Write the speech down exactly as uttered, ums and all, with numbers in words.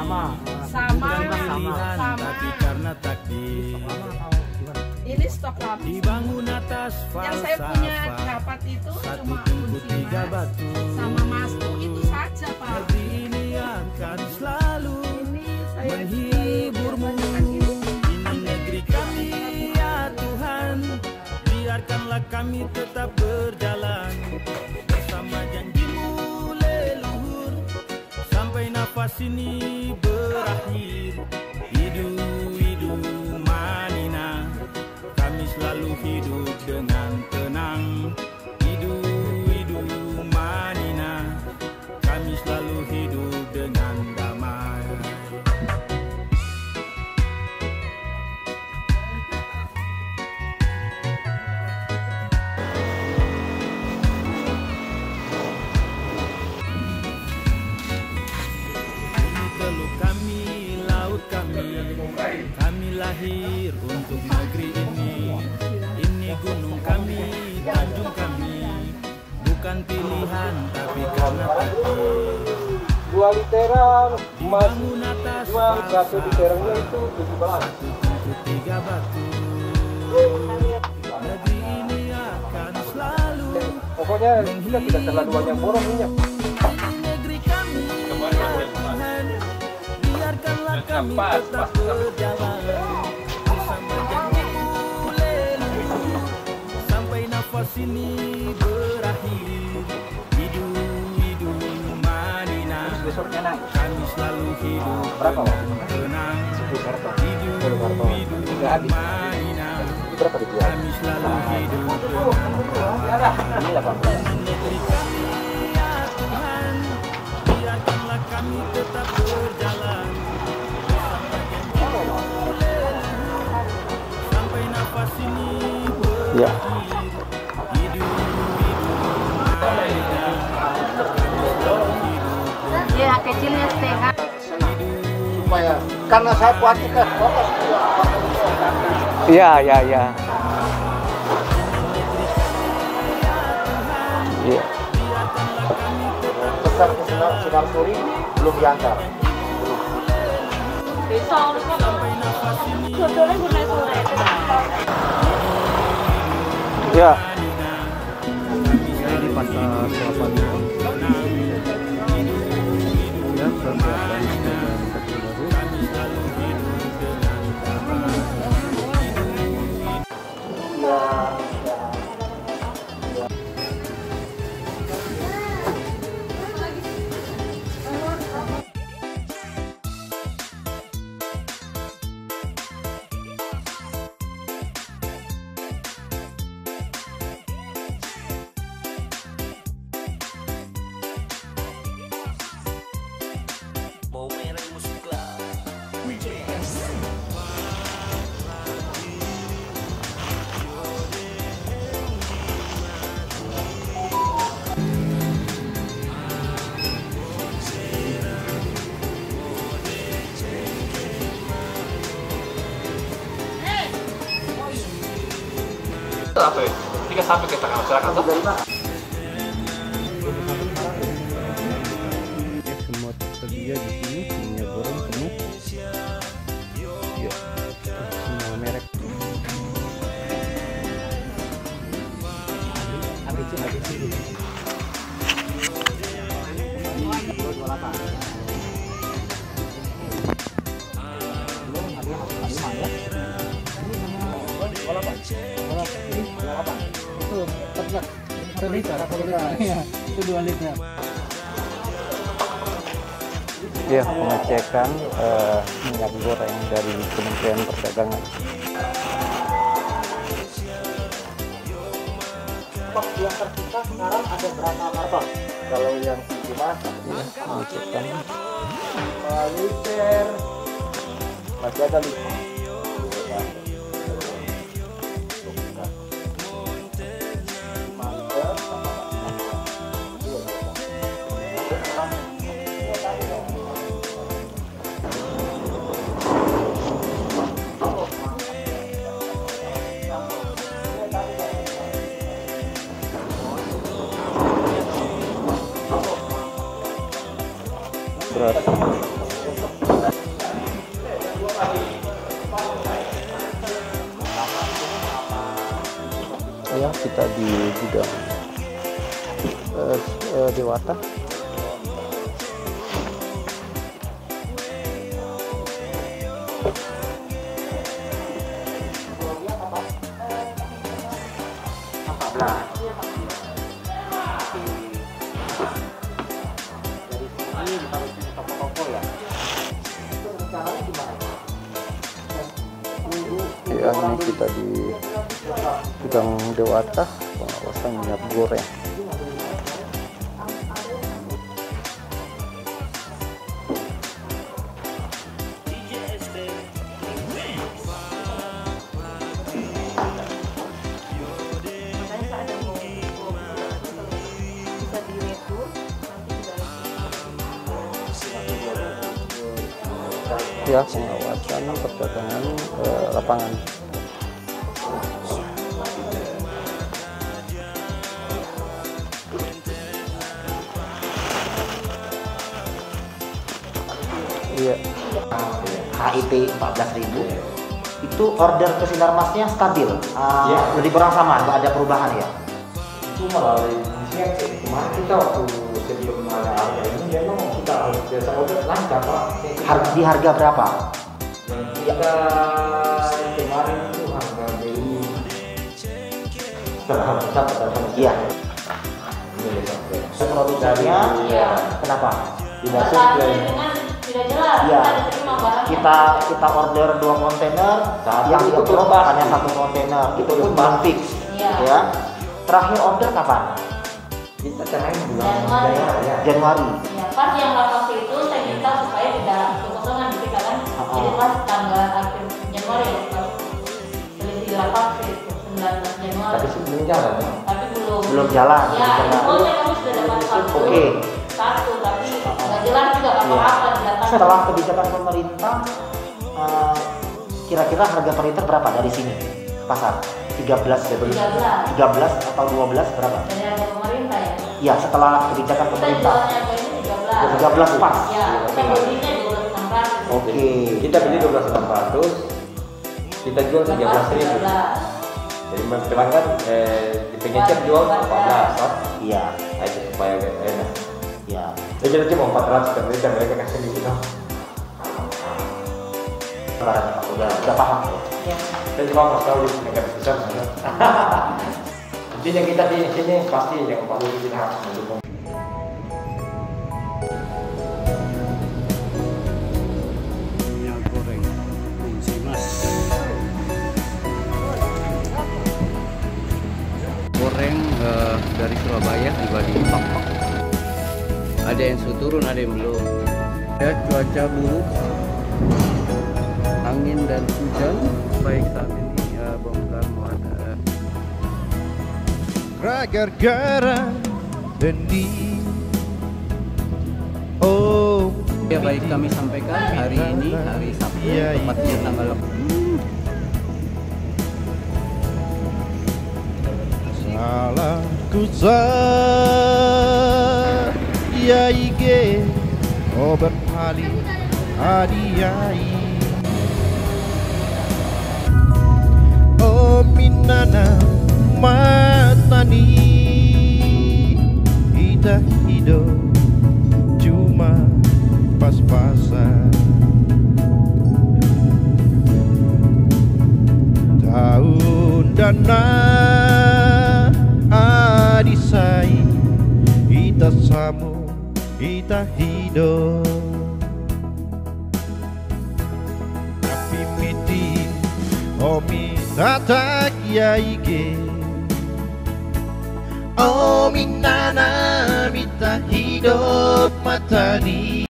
sama. Sama. Sama. Tapi karena takdir. Ini stok lapis. Dibangun atas Yang saya punya falsafah. dapat itu Satu cuma tungku kunci tiga mas batu. sama masku itu saja Pak. Negeri ini akan selalu Ini saya menghiburmu. Ini negeri kami ya Tuhan. Biarkanlah kami tetap berjalan bersama janjimu leluhur sampai nafas ini berakhir. Hidup hidup Manina, kami selalu hidup dengan tenang. Hidup hidup Manina, kami selalu hidup dengan damai. Ini teluk kami, laut kami, kami lahir untuk negeri ini. Ini gunung kami, tanjung kami, bukan pilihan tapi karena takdir. Dua literan emas, Dibangun atas jual satu falsafah. literannya itu tujuh belas. Satu tungku tiga batu. Negeri ini akan selalu Pokoknya kita tidak terlalu banyak borong minyak. negeri kami ya Tuhan. Biarkanlah kami tetap berjalan bersama janjimu leluhur sampai nafas ini berakhir. Hidup hidup Manina, Besoknya naik. kami selalu hidup Berapa, Pak? dengan tenang. Kartu. Hidup Kartu. hidup Tiga habis. Manina, Berapa dijual? kami selalu hidup dengan Ini delapan belas. negeri kami ya Tuhan. Biarkanlah kami tetap berjalan bersama janjimu leluhur sampai nafas ini Ya. berakhir. Hidup hidup Manina, kami selalu hidup dengan Ya kecilnya setengah. Supaya karena saya kuatikan fokus. Iya, iya, iya. Iya. Besar ke sinar, sinar suri belum diantar. Ya. Di pasar delapan itu ya persiapan Tahun baru. Apa ya? Tiga sampai ke tengah masyarakat tuh. Ya, semua tersedia di sini, minyak goreng penuh. Ya, semua merek. Itu liter, ya, itu dua liter. Ya, pengecekan eh, minyak goreng dari Kementerian Perdagangan. Stok yang tersisa sekarang ada berapa karton? Kalau yang cuma Ya, pengecekan. lima liter masih ada lima. Berat. ya, kita di gudang uh, uh, Dewata. Ya, ini kita di gudang Dewata, pengawasan minyak goreng. Ya, pengawasan perdagangan eh, lapangan. Iya. H I P empat belas ribu itu order ke Sinarmasnya stabil, uh, Ya. lebih kurang sama, nggak ada perubahan ya. Itu malah inisiatif sih. Kemarin kita waktu sebelum ada harga ini dia memang kita biasa order lancar Pak. Har- di harga berapa? Yang kita kemarin itu harga beli setengah besar pada Iya. ini sampai Produksinya, Iya. kenapa? tidak Tapi sesuai. dengan tidak jelas, Iya. kita diterima barang. Kita kita order dua kontainer, Satu yang itu di-approve belum hanya pasti. satu kontainer, itu Belum pun belum pasti. fix. Iya. Ya. Terakhir order kapan? Kita terakhir bulan Januari. Januari ya. Januari. Ya, pas yang lapas itu saya minta supaya tidak kekosongan gitu kan. Uh-uh. Jadi pas tanggal akhir Januari ya, pas selisih lapas itu sembilan belas Januari. Tapi sebelum jalan ya. Tapi belum. Belum jalan, Ya, belum jalan. infonya kami sudah dapat satu. Oke. Satu, tapi nggak jelas juga apa-apa di datang. Setelah kebijakan pemerintah, eh, kira-kira harga per liter berapa dari sini ke pasar? tiga belas, tiga belas. tiga belas atau dua belas berapa? Dari harga pemerintah ya. Ya, setelah kebijakan Kita pemerintah. jualnya harganya tiga belas. tiga belas pas. Ya, kita belinya dua belas enam ratus. Oke. Kita beli dua belas enam ratus, kita jual tiga belas ribu. Jadi pelanggan eh, di pengecer jual empat belas kan? Iya, Nah, itu supaya enak. iya. Ya jadi cuma empat ratus per liter mereka kasih di kita. Barangnya Pak, udah udah paham ya. Ya. Saya cuma pas tahu di negara besar sana. Intinya kita di sini pasti yang paling kita harus mendukung. Minyak goreng kunci mas. Goreng eh, dari Surabaya tiba di Pak. Ada yang sudah turun, ada yang belum. Ya, cuaca buruk, angin dan hujan. Baik saat ini ya, bongkar muat. Gara-gara benih. Oh, Ya baik, kami sampaikan hari ini hari Sabtu, Iya, iya. tepatnya tanggal salahku saya ige oh berpaling adiai oh minana matani ita hidup cuma pas-pasan tahun dana adisai ita samu ita hidup tapi miti omi tatak yaike omi nana mita hidup matani